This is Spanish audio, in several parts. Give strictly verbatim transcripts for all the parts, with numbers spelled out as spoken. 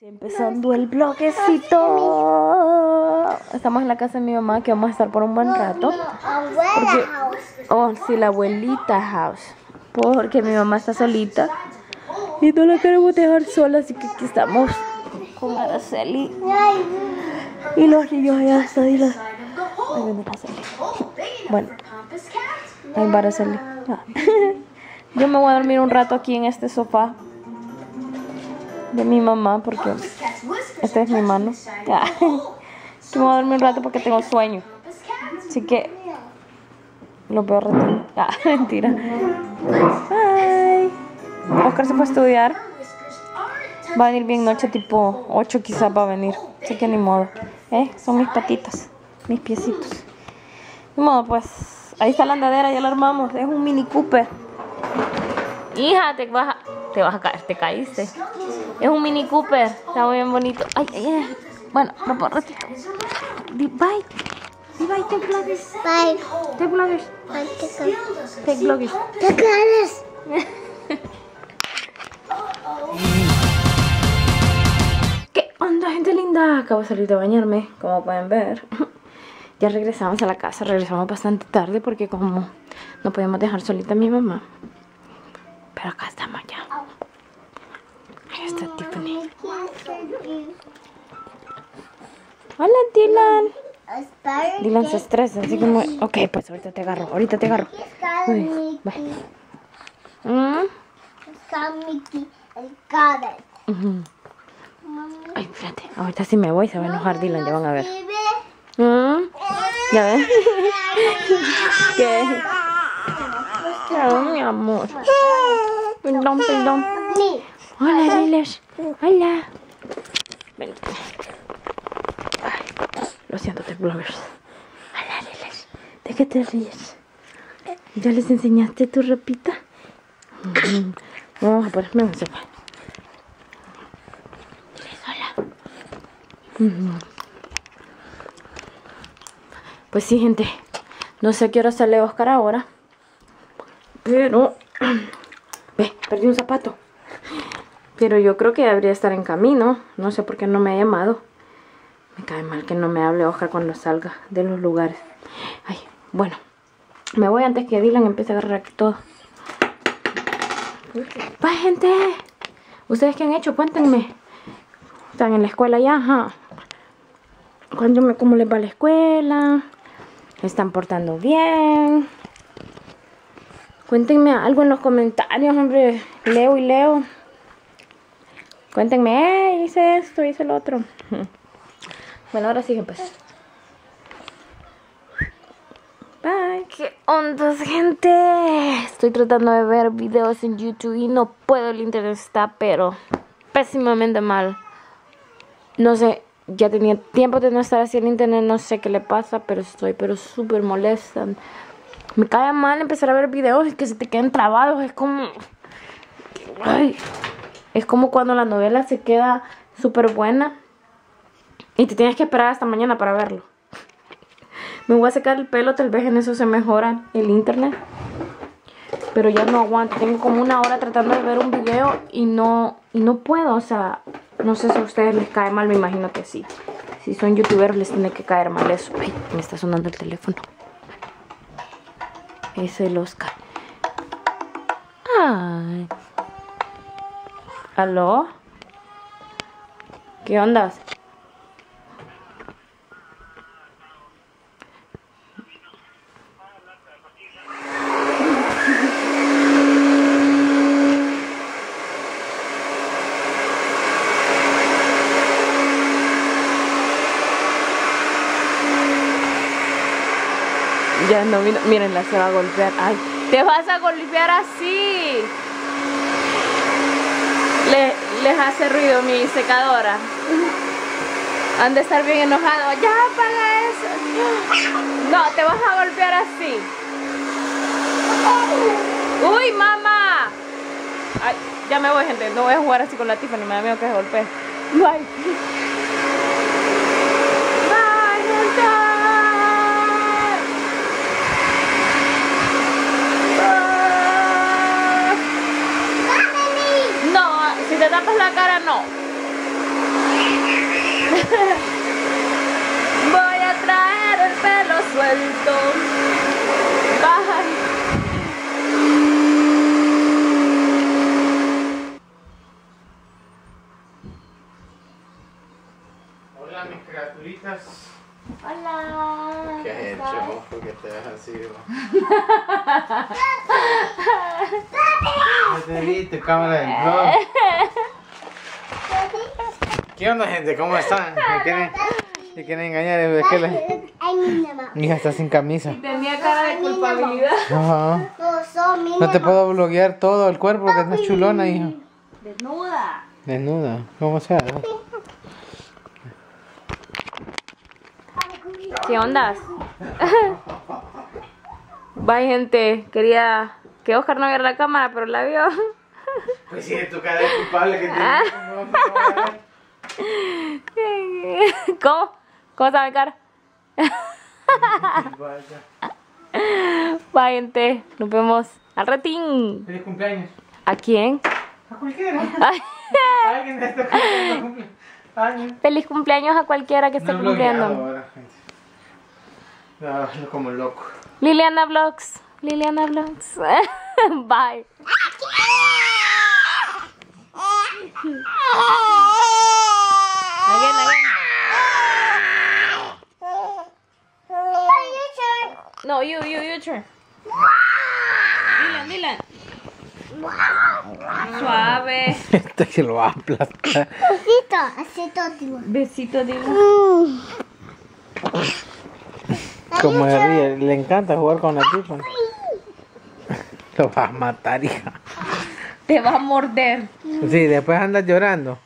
Empezando el bloquecito. Estamos en la casa de mi mamá, que vamos a estar por un buen rato. Porque, oh, sí, la abuelita house. Porque mi mamá está solita y no la queremos dejar sola, así que aquí estamos con Araceli. Y los niños allá están. Y los... Ahí viene Araceli. Bueno, ahí va Araceli. Yo me voy a dormir un rato aquí en este sofá de mi mamá, porque esta es mi mano. Ya. Me voy a dormir un rato porque tengo sueño. Así que lo veo ratito. Ah, mentira. Bye. Oscar se fue a estudiar. Va a venir bien noche, tipo ocho quizás va a venir. Así que ni modo. Eh, son mis patitas, mis piecitos. Ni modo, pues. Ahí está la andadera, ya la armamos. Es un Mini Cooper. Hija, te vas a, te vas a caer, te caíste. Es un Mini Cooper, está muy bien bonito. Ay, ay, ay. Bueno, no puedo ratito. Di bye. Di bye, take vloggers. Bye. Take vloggers. Bye, Take vloggers. Take vloggers. ¿Qué onda, gente linda? Acabo de salir de bañarme, como pueden ver. Ya regresamos a la casa, regresamos bastante tarde porque como no podíamos dejar solita a mi mamá. Pero acá estamos ya. Ahí está Tiffany. Hola, Dylan. Dylan se estresa, así como... Ok, pues ahorita te agarro, ahorita te agarro. Uy, bye. ¿Mm? Uh-huh. Ay, espérate, ahorita si me voy se va a enojar Dylan, ya van a ver. ¿Mm? ¿Ya ven? ¿Qué? Oh, mi amor. Perdón, perdón. Hola, Liles. Hola. Ven. Ay, lo siento, te vloggers. Hola, Liles. ¿De qué te ríes? ¿Ya les enseñaste tu ropita? Mm. Vamos a ponerme un sofá. Diles hola. Mm. Pues sí, gente. No sé a qué hora sale Oscar ahora. Pero... Ve, perdí un zapato. Pero yo creo que debería estar en camino. No sé por qué no me ha llamado. Me cae mal que no me hable Oscar cuando salga de los lugares. Ay, bueno. Me voy antes que Dylan empiece a agarrar aquí todo. Bye, gente. ¿Ustedes qué han hecho? Cuéntenme. ¿Están en la escuela ya? Ajá. Cuéntenme cómo les va la escuela. ¿Se están portando bien? Cuéntenme algo en los comentarios, hombre. Leo y leo. Cuéntenme, eh, hice esto, hice lo otro. Bueno, ahora siguen pues. Bye. ¿Qué onda, gente? Estoy tratando de ver videos en YouTube y no puedo. El internet está, pero pésimamente mal. No sé, ya tenía tiempo de no estar así en internet. No sé qué le pasa, pero estoy pero súper molesta. Me cae mal empezar a ver videos y que se te queden trabados. Es como... Ay, es como cuando la novela se queda súper buena y te tienes que esperar hasta mañana para verlo. Me voy a secar el pelo, tal vez en eso se mejora el internet. Pero ya no aguanto. Tengo como una hora tratando de ver un video y no, y no puedo. O sea, no sé si a ustedes les cae mal, me imagino que sí. Si son youtubers les tiene que caer mal eso. Ay, me está sonando el teléfono. Es el Oscar. Ay. ¿Aló? ¿Qué onda? Ya no, mírenla, se va a golpear. Ay, te vas a golpear así. Le, les hace ruido mi secadora. Han de estar bien enojados. Ya, apaga eso. No, te vas a golpear así. Uy, mamá. Ay, ya me voy, gente. No voy a jugar así con la Tiffany. Me da miedo que se golpee. Bye. Bye, gente. Si te tapas la cara, no. vuelto. Bye. Hola, mis criaturitas. Hola. ¿Qué has hecho? ¿Por qué te ves así? No te vi tu cámara del blog. ¿Qué onda, gente? ¿Cómo están? ¿Me quieren, me quieren engañar? Es que la... Mi hija está sin camisa. Tenía cara de culpabilidad. Ajá. No te puedo bloguear todo el cuerpo porque estás chulona, hija. Desnuda. Desnuda. ¿Cómo sea? ¿Qué ondas? Bye, gente. Quería que Oscar no viera la cámara, pero la vio. Pues sí, tu cara es culpable que te... ¿Cómo? ¿Cómo está mi cara? Bye, gente. Nos vemos al ratín. Feliz cumpleaños. ¿A quién? A cualquiera. Ay. Alguien de estos cumpleaños. Años. Feliz cumpleaños a cualquiera que esté No he cumpliendo. blogueado ahora, gente. No, no como loco. Liliana Vlogs. Liliana Vlogs. Bye. Again, again. No, you, you, you turn. Dylan, Dylan. Suave. Este que lo va a aplastar. Besito, besito, tío. Besito, Dylan. Como de ríe, le encanta jugar con la tipa. Lo vas a matar, hija. Te va a morder. Sí, después andas llorando.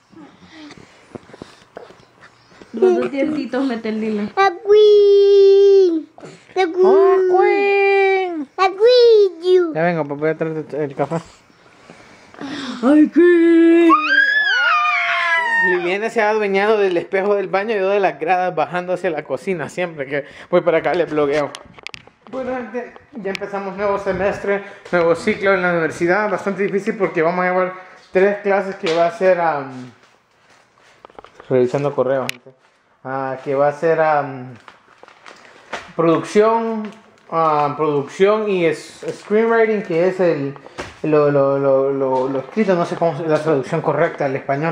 Los dos dientitos mete el Dylan. La queen. La queen. La queen. Ya vengo, pues voy a traerte el café. ¡Ay, qué! Liliana se ha adueñado del espejo del baño y yo de las gradas bajando hacia la cocina. Siempre que voy para acá le blogueo. Bueno, gente, ya empezamos nuevo semestre, nuevo ciclo en la universidad. Bastante difícil porque vamos a llevar tres clases que va a ser... Um, revisando correo, gente. Uh, que va a ser um, producción, uh, producción y es, screenwriting, que es el... Lo, lo, lo, lo, lo escrito, no sé cómo es la traducción correcta al español.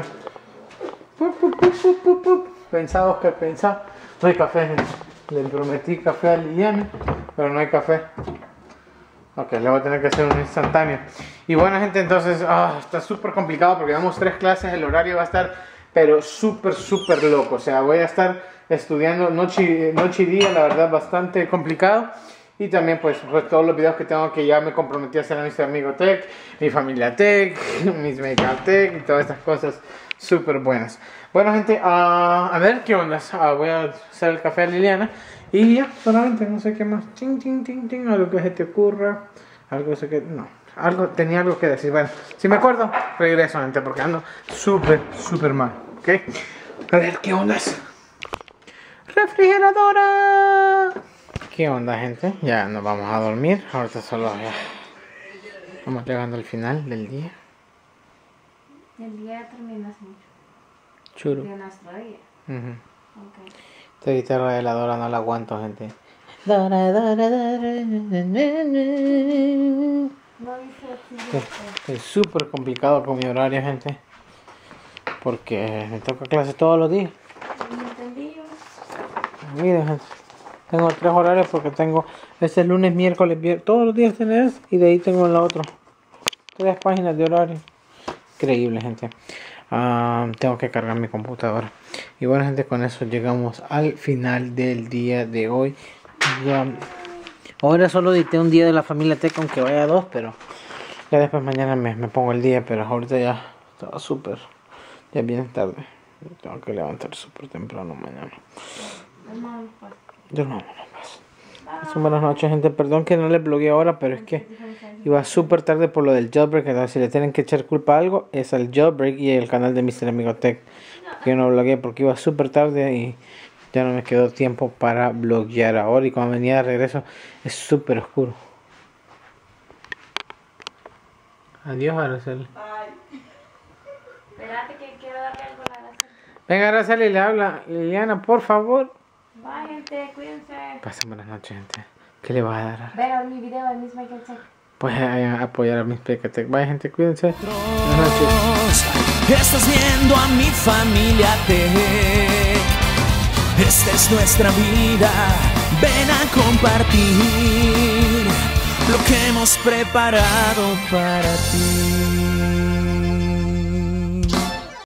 Pensado que pensado. No hay café, gente. Le prometí café a Liliana, pero no hay café. Ok, le voy a tener que hacer un instantáneo. Y bueno, gente, entonces oh, está súper complicado porque damos tres clases. El horario va a estar, pero súper, súper loco. O sea, voy a estar estudiando noche, noche y día, la verdad, bastante complicado. Y también pues, pues todos los videos que tengo que ya me comprometí a hacer a mis amigos tech, mi familia tech, mis make-up tech y todas estas cosas súper buenas. Bueno, gente, uh, a ver qué onda. Uh, voy a hacer el café a Liliana y ya, solamente no sé qué más. Ting, ting, ting, ting, algo que se te ocurra, algo sé que no, algo tenía algo que decir. Bueno, si me acuerdo, regreso, gente, porque ando súper, súper mal. ¿Ok? A ver qué onda. Refrigeradora. ¿Qué onda, gente? Ya nos vamos a dormir. Ahorita solo ya vamos llegando al final del día. El día ya termina hace mucho. Churo. De nuestro día. Uh-huh. Okay. Esta guitarra de la Dora no la aguanto, gente. Dora, Dora, Dora. No dice así. Es súper complicado con mi horario, gente. Porque me toca clases todos los días. Miren, gente. Tengo tres horarios porque tengo este lunes, miércoles, viernes, todos los días tenés y de ahí tengo el otro. Tres páginas de horario. Increíble, gente. Uh, tengo que cargar mi computadora. Y bueno, gente, con eso llegamos al final del día de hoy. Ya, ahora solo edité un día de la familia Tech, aunque vaya a dos, pero ya después mañana me, me pongo el día. Pero ahorita ya estaba súper, ya bien tarde. Tengo que levantar súper temprano mañana. Durmamos nomás. Son buenas noches, gente. Perdón que no les blogueé ahora, pero es que iba súper tarde por lo del jailbreak. Entonces, si le tienen que echar culpa a algo, es al jailbreak y el canal de mister Amigo Tech. Que yo no blogueé porque iba súper tarde y ya no me quedó tiempo para bloguear ahora. Y cuando venía de regreso, es súper oscuro. Adiós, Araceli. Espérate que quiero darle algo a la Araceli. Venga, Araceli, le habla Liliana, por favor. Bye, gente, cuídense. Pasen buenas noches, gente. ¿Qué le vas a dar? Vean mi video de Miss Michael Tech. Pues a apoyar a Miss Michael Tech. Bye, gente, cuídense. Buenas noches. Estás viendo a mi familia Tech. Esta es nuestra vida. Ven a compartir lo que hemos preparado para ti.